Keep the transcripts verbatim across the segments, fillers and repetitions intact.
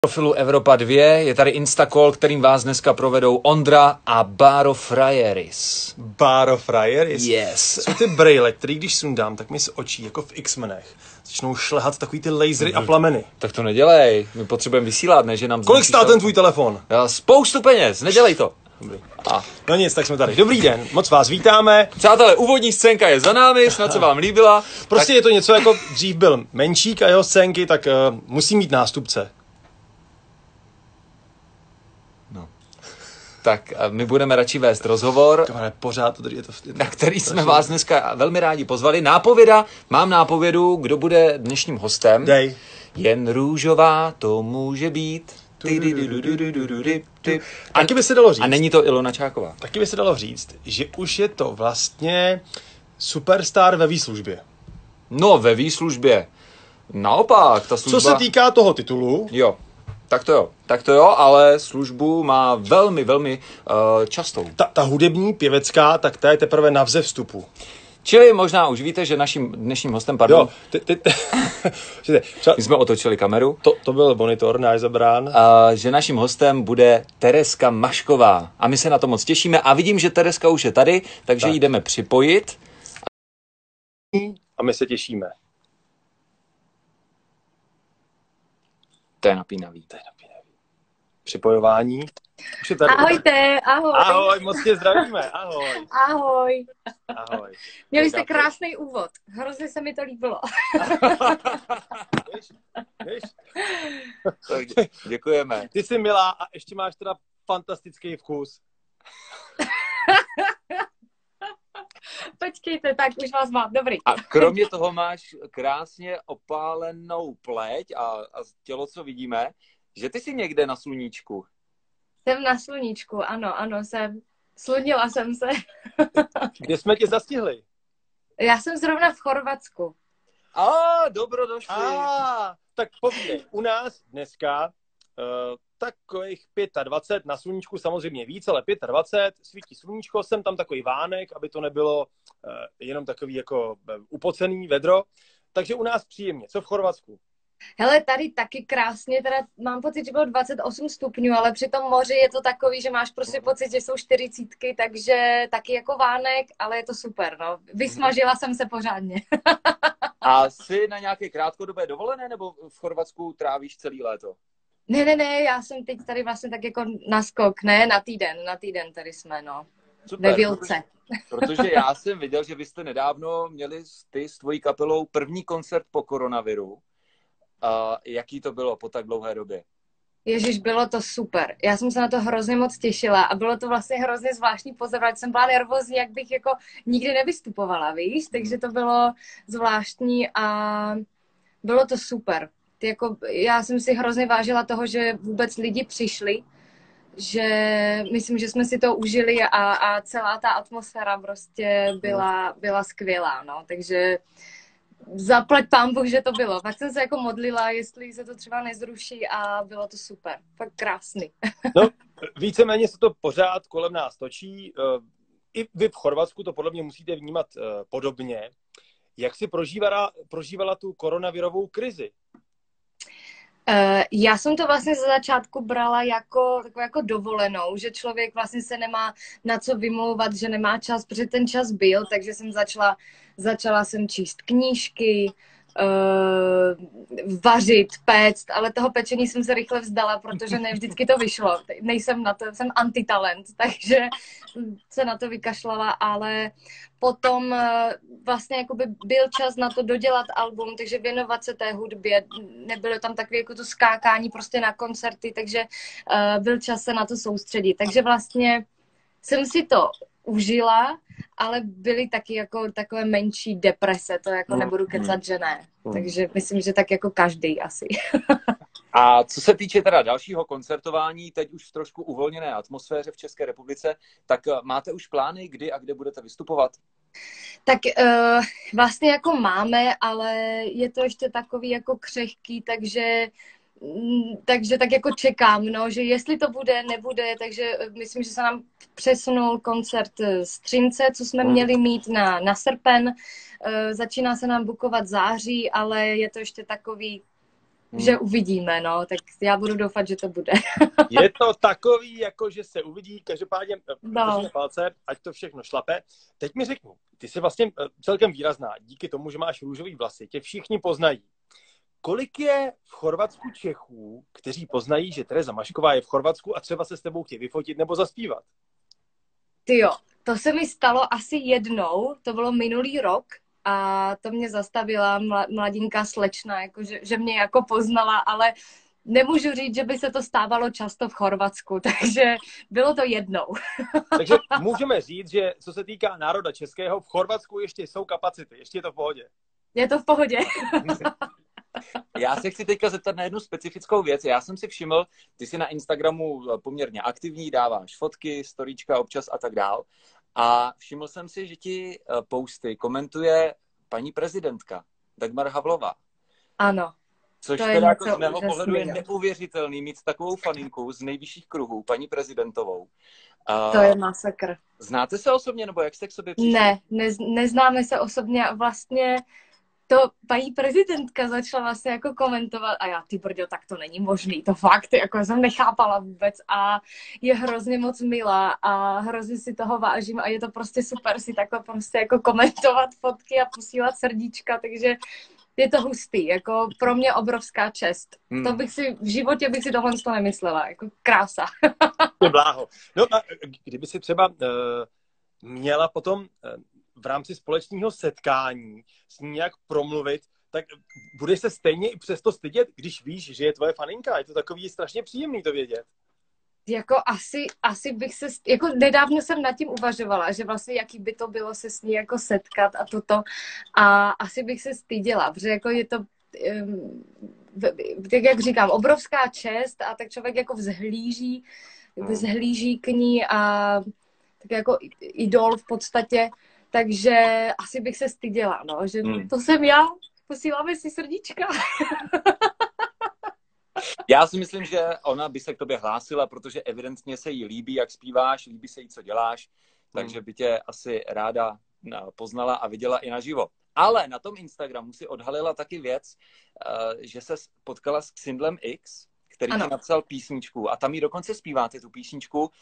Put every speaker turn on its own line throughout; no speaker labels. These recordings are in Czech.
Profilu Evropa dva je tady Instacall, kterým vás dneska provedou Ondra a Báro Frajeris.
Báro Frajeris?
Yes.
Jsou ty brejle, který když sundám, tak mi z očí, jako v X-menech, začnou šlehat takový ty lasery a plameny.
Tak to nedělej, my potřebujeme vysílat, ne, že nám...
Kolik stál ten tvůj telefon?
Já, spoustu peněz, nedělej to.
Dobrý. A. No nic, tak jsme tady. Dobrý den, moc vás vítáme.
Přátelé, úvodní scénka je za námi, snad se vám líbila.
Prostě
tak...
je to něco jako dřív byl Menšík a jeho scénky, tak uh, musí mít nástupce.
No. Tak my budeme radši vést rozhovor,
Kamare, pořád to, je to, je to
na který jsme vás dneska velmi rádi pozvali. Nápověda, mám nápovědu, kdo bude dnešním hostem.
Dej.
Jen růžová to může být.
A, taky by se dalo říct.
A není to Ilona Čáková.
Taky by se dalo říct, že už je to vlastně superstar ve výslužbě.
No, ve výslužbě. Naopak, ta služba...
Co se týká toho titulu...
Jo, tak to jo. Tak to jo, ale službu má velmi, velmi uh, častou.
Ta, ta hudební, pěvecká, tak ta je teprve na vzevstupu.
Čili možná už víte, že naším dnešním hostem, pardon...
Jo, ty, ty, ty,
my jsme otočili kameru.
To, to byl monitor, náš zabrán.
Uh, že naším hostem bude Tereska Mašková. A my se na to moc těšíme. A vidím, že Tereska už je tady, takže
tak.
ji jdeme připojit.
A my se těšíme.
To je napínavý.
To je napínavý. Připojování. Už je tady.
Ahojte, ahoj.
Ahoj, moc tě zdravíme, ahoj.
Ahoj.
Ahoj.
Měli jste krásný úvod, hrozně se mi to líbilo.
Víš, víš?
Tak děkujeme.
Ty jsi milá a ještě máš teda fantastický vkus.
Počkejte, tak už vás mám, dobrý.
A kromě toho máš krásně opálenou pleť a, a tělo, co vidíme, že ty jsi někde na sluníčku.
Jsem na sluníčku, ano, ano, jsem. Slunila jsem se.
Kde jsme tě zastihli?
Já jsem zrovna v Chorvatsku.
A, dobrodošli.
A, tak povídej, u nás dneska uh, takových dvacet pět, na sluníčku samozřejmě víc, ale dvacet pět, svítí sluníčko, jsem tam takový vánek, aby to nebylo uh, jenom takový jako uh, upocený vedro, takže u nás příjemně. Co v Chorvatsku?
Hele, tady taky krásně, teda mám pocit, že bylo dvacet osm stupňů, ale při tom moři je to takový, že máš prostě pocit, že jsou čtyřicítky, takže taky jako vánek, ale je to super, no. Vysmažila jsem se pořádně.
A jsi na nějaké krátkodobé dovolené, nebo v Chorvatsku trávíš celý léto?
Ne, ne, ne, já jsem teď tady vlastně tak jako na skok, ne, na týden, na týden tady jsme, no.
Super,
ve Vilce.
Protože, protože já jsem viděl, že vy jste nedávno měli ty s tvojí kapelou první koncert po koronaviru. A jaký to bylo po tak dlouhé době?
Ježiš, bylo to super. Já jsem se na to hrozně moc těšila a bylo to vlastně hrozně zvláštní pozorovat. Jsem byla nervózní, jak bych jako nikdy nevystupovala, víš? Takže to bylo zvláštní a bylo to super. Ty jako, já jsem si hrozně vážila toho, že vůbec lidi přišli, že myslím, že jsme si to užili a, a celá ta atmosféra prostě byla, byla skvělá, no. Takže zaplať pán Bůh, že to bylo. Pak jsem se jako modlila, jestli se to třeba nezruší a bylo to super. Fakt krásný.
No, víceméně se to pořád kolem nás točí. I vy v Chorvatsku to podle mě musíte vnímat podobně. Jak jsi prožívala, prožívala tu koronavirovou krizi?
Uh, já jsem to vlastně ze začátku brala jako, jako, jako dovolenou, že člověk vlastně se nemá na co vymlouvat, že nemá čas, protože ten čas byl, takže jsem začala, začala jsem číst knížky, uh, vařit, péct, ale toho pečení jsem se rychle vzdala, protože ne vždycky to vyšlo. Nejsem na to, jsem antitalent, takže se na to vykašlala, ale potom vlastně jakoby byl čas na to dodělat album, takže věnovat se té hudbě, nebylo tam takové jako to skákání prostě na koncerty, takže uh, byl čas se na to soustředit. Takže vlastně jsem si to užila, ale byly taky jako takové menší deprese, to jako nebudu kecat, že ne. Takže myslím, že tak jako každý asi.
A co se týče teda dalšího koncertování, teď už v trošku uvolněné atmosféře v České republice, tak máte už plány, kdy a kde budete vystupovat?
Tak uh, vlastně jako máme, ale je to ještě takový jako křehký, takže takže tak jako čekám, no, že jestli to bude, nebude, takže myslím, že se nám přesunul koncert Střince, co jsme měli mít na, na srpen. Začíná se nám bukovat září, ale je to ještě takový hmm. že uvidíme, no, tak já budu doufat, že to bude.
Je to takový, jako že se uvidí, každopádně
no.
palce, ať to všechno šlape. Teď mi řekni, ty jsi vlastně celkem výrazná, díky tomu, že máš růžový vlasy, tě všichni poznají. Kolik je v Chorvatsku Čechů, kteří poznají, že Tereza Mašková je v Chorvatsku a třeba se s tebou chtějí vyfotit nebo zaspívat?
Tyjo, to se mi stalo asi jednou, to bylo minulý rok a to mě zastavila mladinká slečna, jako že, že mě jako poznala, ale nemůžu říct, že by se to stávalo často v Chorvatsku, takže bylo to jednou.
Takže můžeme říct, že co se týká národa českého, v Chorvatsku ještě jsou kapacity, ještě je to v pohodě.
Je to v pohodě.
Já se chci teďka zeptat na jednu specifickou věc. Já jsem si všiml, ty jsi na Instagramu poměrně aktivní, dáváš fotky, storíčka občas a tak dál. A všiml jsem si, že ti posty komentuje paní prezidentka Dagmar Havlová.
Ano.
Což teda jako z mého pohledu je neuvěřitelný mít takovou faninku z nejvyšších kruhů, paní prezidentovou.
To je masakr.
Znáte se osobně, nebo jak jste k sobě přišli?
Ne, ne, neznáme se osobně a vlastně to paní prezidentka začala vlastně jako komentovat a já, ty brďo, tak to není možný, to fakt, jako jsem nechápala vůbec a je hrozně moc milá a hrozně si toho vážím a je to prostě super si takhle prostě jako komentovat fotky a posílat srdíčka, takže je to hustý, jako pro mě obrovská čest. Hmm. To bych si, v životě bych si tohle to nemyslela, jako krása.
To bláho. No a kdyby si třeba uh, měla potom uh, v rámci společného setkání s ní nějak promluvit, tak budeš se stejně i přesto stydět, když víš, že je tvoje faninka. Je to takový strašně příjemný to vědět.
Jako asi, asi bych se, jako nedávno jsem nad tím uvažovala, že vlastně jaký by to bylo se s ní jako setkat a toto a asi bych se styděla, protože jako je to, um, tak jak říkám, obrovská čest a tak člověk jako vzhlíží, vzhlíží k ní a tak jako idol v podstatě, takže asi bych se styděla, no, že hmm. to jsem já, posíláme si srdíčka.
Já si myslím, že ona by se k tobě hlásila, protože evidentně se jí líbí, jak zpíváš, líbí se jí, co děláš, takže by tě asi ráda poznala a viděla i naživo. Ale na tom Instagramu si odhalila taky věc, že se potkala s Xindlem X, který ti napsal písničku a tam jí dokonce zpíváte tu písničku.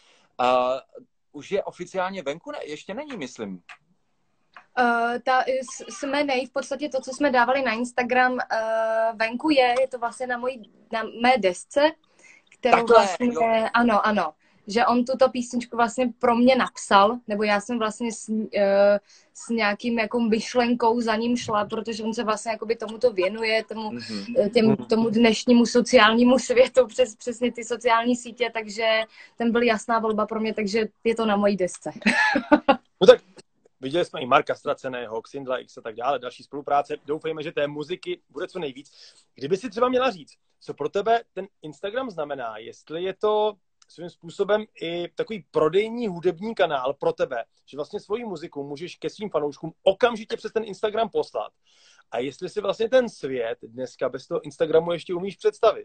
Už je oficiálně venku? Ne, ještě není, myslím.
Uh, ta, jsme nej, v podstatě to, co jsme dávali na Instagram, uh, venku je, je to vlastně na, mojí, na mé desce, kterou Takhle, vlastně, jo. ano, ano, že on tuto písničku vlastně pro mě napsal, nebo já jsem vlastně s, uh, s nějakým jako myšlenkou za ním šla, protože on se vlastně jakoby tomuto věnuje, tomu, mm-hmm. těm, tomu dnešnímu sociálnímu světu, přes přesně ty sociální sítě, takže ten byl jasná volba pro mě, takže je to na mojí desce.
No tak viděli jsme i Marka Ztraceného, Xindla X a tak dále, další spolupráce. Doufejme, že té muziky bude co nejvíc. Kdyby si třeba měla říct, co pro tebe ten Instagram znamená, jestli je to svým způsobem i takový prodejní hudební kanál pro tebe, že vlastně svoji muziku můžeš ke svým fanouškům okamžitě přes ten Instagram poslat. A jestli si vlastně ten svět dneska bez toho Instagramu ještě umíš představit.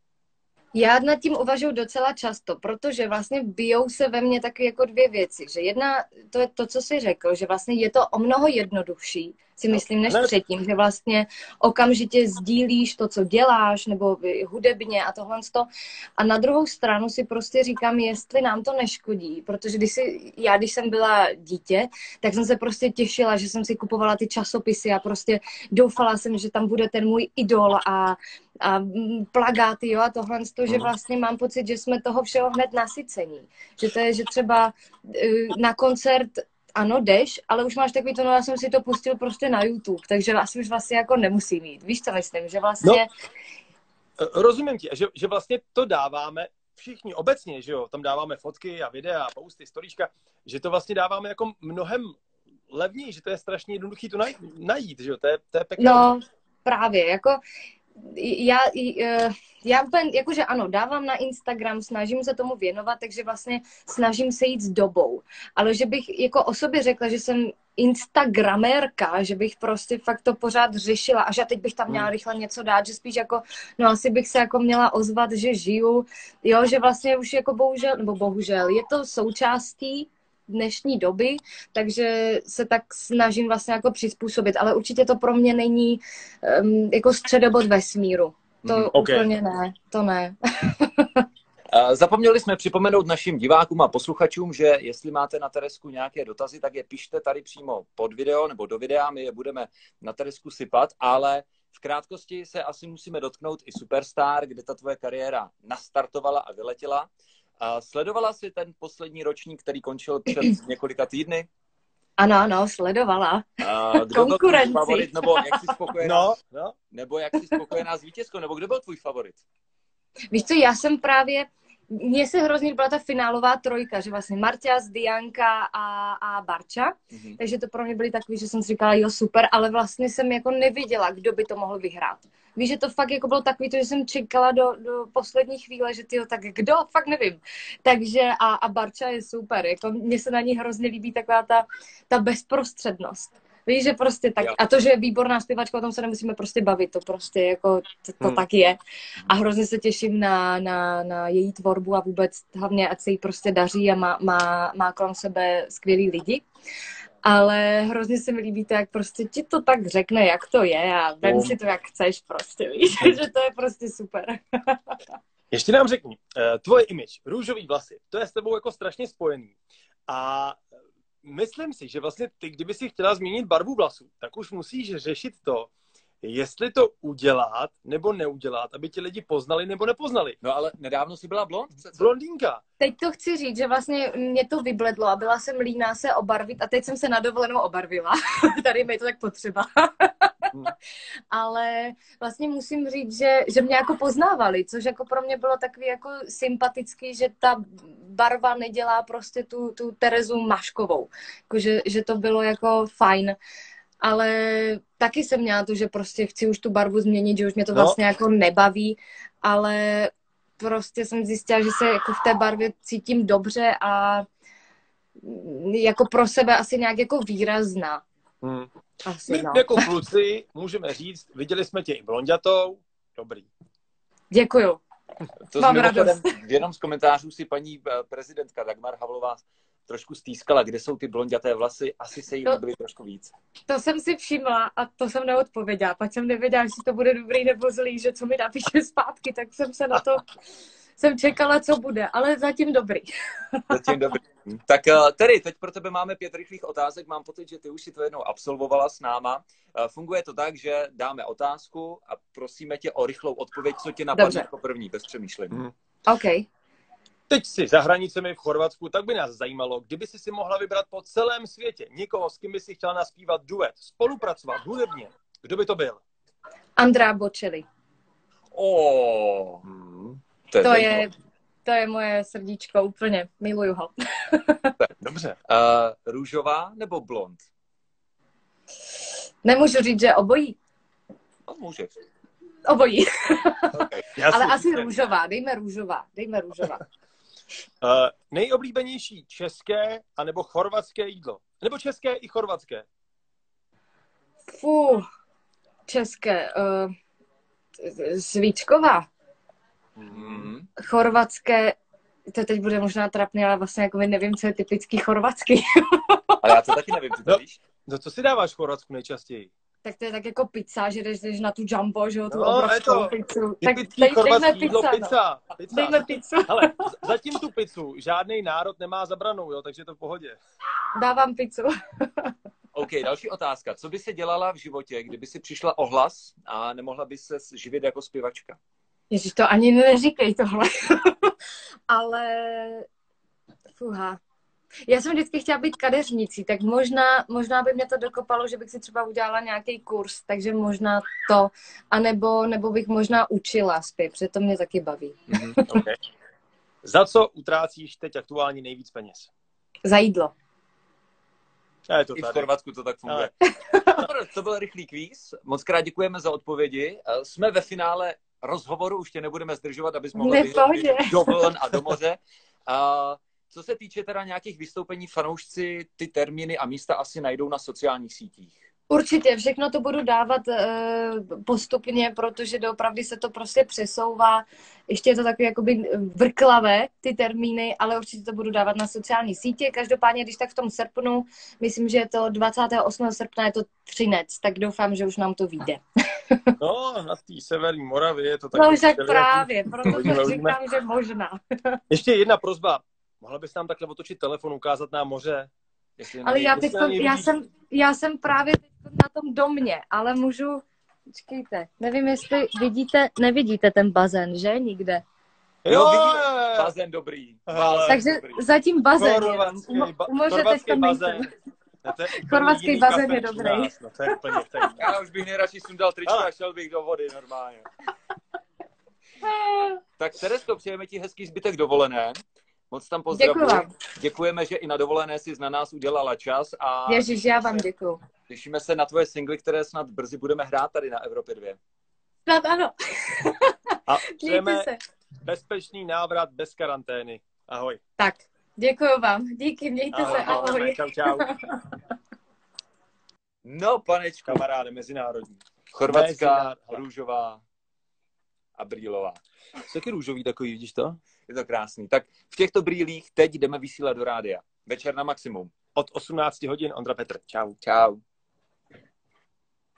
Já nad tím uvažuji docela často, protože vlastně bijou se ve mně taky jako dvě věci. Že jedna, to je to, co jsi řekl, že vlastně je to o mnoho jednodušší, si myslím, než předtím, že vlastně okamžitě sdílíš to, co děláš, nebo hudebně a tohle. A na druhou stranu si prostě říkám, jestli nám to neškodí, protože když si, já, když jsem byla dítě, tak jsem se prostě těšila, že jsem si kupovala ty časopisy a prostě doufala jsem, že tam bude ten můj idol a a plagáty, jo, a tohle, to, že vlastně mám pocit, že jsme toho všeho hned nasycení. Že to je, že třeba na koncert ano, jdeš, ale už máš takový to, no já jsem si to pustil prostě na YouTube, takže asi už vlastně jako nemusím jít. Víš, co myslím, že vlastně...
No, rozumím ti, že, že vlastně to dáváme všichni obecně, že jo, tam dáváme fotky a videa, posty, storíčka, že to vlastně dáváme jako mnohem levněji, že to je strašně jednoduchý to najít, že jo, to je, to je pekné.
No, právě, jako já, já úplně, jakože ano, dávám na Instagram, snažím se tomu věnovat, takže vlastně snažím se jít s dobou. Ale že bych jako o sobě řekla, že jsem instagramérka, že bych prostě fakt to pořád řešila a že teď bych tam měla rychle něco dát, že spíš jako, no asi bych se jako měla ozvat, že žiju, jo, že vlastně už jako bohužel, nebo bohužel, je to součástí dnešní doby, takže se tak snažím vlastně jako přizpůsobit, ale určitě to pro mě není um, jako středobod vesmíru. To mm,
okay.
úplně ne, to ne.
Zapomněli jsme připomenout našim divákům a posluchačům, že jestli máte na Teresku nějaké dotazy, tak je pište tady přímo pod video nebo do videa, my je budeme na Teresku sypat, ale v krátkosti se asi musíme dotknout i Superstar, kde ta tvoje kariéra nastartovala a vyletěla. Sledovala jsi ten poslední ročník, který končil před několika týdny?
Ano, ano, sledovala.
Kdo byl tvůj favorit, nebo jak jsi spokojená,
no, no.
nebo jak jsi spokojená s vítězkou, nebo kdo byl tvůj favorit?
Víš co, já jsem právě, mně se hrozně byla ta finálová trojka, že vlastně Marťas, Dianka a, a Barča, mm-hmm. takže to pro mě byly takový, že jsem si říkala, jo super, ale vlastně jsem jako nevěděla, kdo by to mohl vyhrát. Víš, že to fakt jako bylo takový, to, že jsem čekala do, do poslední chvíle, že tyjo, tak kdo, fakt nevím. Takže a, a Barča je super, jako mně se na ní hrozně líbí taková ta, ta bezprostřednost. Víš, že prostě tak, a to, že je výborná zpěvačka, o tom se nemusíme prostě bavit, to prostě jako, to, to hmm. tak je. A hrozně se těším na, na, na její tvorbu a vůbec hlavně, ať se jí prostě daří a má, má, má kolem sebe skvělý lidi. Ale hrozně se mi líbí to, jak prostě ti to tak řekne, jak to je a vem si to, jak chceš prostě, víš, že to je prostě super.
Ještě nám řekni, tvoje image, růžový vlasy, to je s tebou jako strašně spojený. A myslím si, že vlastně ty, kdyby si chtěla změnit barvu vlasů, tak už musíš řešit to, jestli to udělat nebo neudělat, aby ti lidi poznali nebo nepoznali.
No ale nedávno jsi byla blond?
Blondýnka.
Teď to chci říct, že vlastně mě to vybledlo a byla jsem líná se obarvit a teď jsem se na dovolenou obarvila. Tady mi je to tak potřeba. hmm. Ale vlastně musím říct, že, že mě jako poznávali, což jako pro mě bylo takový jako sympatický, že ta barva nedělá prostě tu, tu Terezu Maškovou. Jako, že, že to bylo jako fajn. Ale taky jsem měla to, že prostě chci už tu barvu změnit, že už mě to vlastně no. jako nebaví, ale prostě jsem zjistila, že se jako v té barvě cítím dobře a jako pro sebe asi nějak jako výrazná.
Hmm.
Asi,
My
no.
jako kluci můžeme říct, viděli jsme tě i blonďatou, dobrý.
Děkuju.
To Mám radost. V jednom z komentářů si paní prezidentka Dagmar Havlová trošku stýskala, kde jsou ty blonďaté vlasy, asi se jí to, líbily trošku víc.
To jsem si všimla a to jsem neodpověděla. Pak jsem nevěděla, jestli to bude dobrý nebo zlý, že co mi napíše zpátky, tak jsem se na to, jsem čekala, co bude, ale zatím dobrý.
Zatím dobrý. Tak tedy, teď pro tebe máme pět rychlých otázek. Mám pocit, že ty už si to jednou absolvovala s náma. Funguje to tak, že dáme otázku a prosíme tě o rychlou odpověď, co tě napadne jako první, bez přemýšlení.
Hmm.
OK.
Teď si za hranicemi v Chorvatsku, tak by nás zajímalo, kdyby si si mohla vybrat po celém světě někoho, s kým by si chtěla naspívat duet, spolupracovat hudebně. Kdo by to byl?
Andrea Bocelli.
Oh, hmm, to, je,
to, je, to je moje srdíčko, úplně. Miluju ho.
Dobře.
Uh, růžová nebo blond?
Nemůžu říct, že obojí.
No, můžeš.
Obojí.
Okay.
Ale asi růžová. Dejme růžová. Dejme růžová.
Uh, nejoblíbenější české anebo chorvatské jídlo? Nebo české i chorvatské?
Fú, české. Uh, svíčková.
Mm.
Chorvatské. To teď bude možná trapný, ale vlastně jako nevím, co je typický chorvatský.
Ale já to taky nevím, ty to
no,
víš?
No co si dáváš v Chorvatsku nejčastěji?
Tak to je tak jako pizza, že jdeš, jdeš na tu jumbo, že jo, tu
no,
obrovskou
to,
pizzu.
Tak dej, dejme jídlo, pizza, pizza, no. pizza.
Dejme pizzu.
Ale zatím tu pizzu žádný národ nemá zabranou, jo, takže to v pohodě.
Dávám pizzu.
OK, další otázka. Co by se dělala v životě, kdyby si přišla o hlas a nemohla by se živit jako zpěvačka?
Ježiš, to ani neříkej tohle. Ale fuha. Já jsem vždycky chtěla být kadeřnicí, tak možná, možná by mě to dokopalo, že bych si třeba udělala nějaký kurz, takže možná to, anebo nebo bych možná učila zpěv, protože to mě taky baví.
Mm-hmm, okay. Za co utrácíš teď aktuálně nejvíc peněz?
Za jídlo.
Je to
I
tady.
v Chorvatsku to tak funguje. To byl rychlý kvíz. Moc krát děkujeme za odpovědi. Jsme ve finále rozhovoru, už tě nebudeme zdržovat, abys mohli vyjít do vln a do moře. A co se týče teda nějakých vystoupení, fanoušci ty termíny a místa asi najdou na sociálních sítích.
Určitě, všechno to budu dávat uh, postupně, protože doopravdy se to prostě přesouvá. Ještě je to takové jakoby vrklavé, ty termíny, ale určitě to budu dávat na sociální sítě. Každopádně, když tak v tom srpnu, myslím, že je to dvacátého osmého srpna, je to Třinec, tak doufám, že už nám to vyjde.
No, na té severní Moravě je to tak.
No však právě, proto to říkám, že možná.
Ještě jedna prosba. Mohla bys nám takhle otočit telefon, ukázat nám moře?
Jestli ale já, teď, já, jsem, já jsem právě teď na tom domě, ale můžu... Počkejte, nevím, jestli vidíte, nevidíte ten bazén, že? Nikde.
Jo, vidím, bazén dobrý.
Bazén Takže dobrý. Zatím bazén
chorvatský,
jenom.
Ba-
U moře
chorvatský
teď
bazén.
Chorvatský bazén je dobrý.
No, to je úplně
já už bych nejradši sundal tričko a šel bych do vody normálně. Tak Teresko, přejeme ti hezký zbytek dovolené. Moc tam pozdravuji. Děkujeme, že i na dovolené jsi na nás udělala čas. A
Ježiš, já vám děkuju.
Těšíme se na tvoje singly, které snad brzy budeme hrát tady na Evropě dva.
Snad ano.
A přejeme bezpečný návrat bez karantény. Ahoj.
Tak, děkuju vám. Díky, mějte ahoj, se. Ahoj.
Čau, čau.
No, panečku.
Kamaráde, mezinárodní.
Chorvatská, růžová a brýlová.
Jsou taky růžový takový, vidíš to?
Je to krásný. Tak v těchto brýlích teď jdeme vysílat do rádia. Večer na maximum.
Od osmnácti hodin Ondra Petr. Čau.
Čau.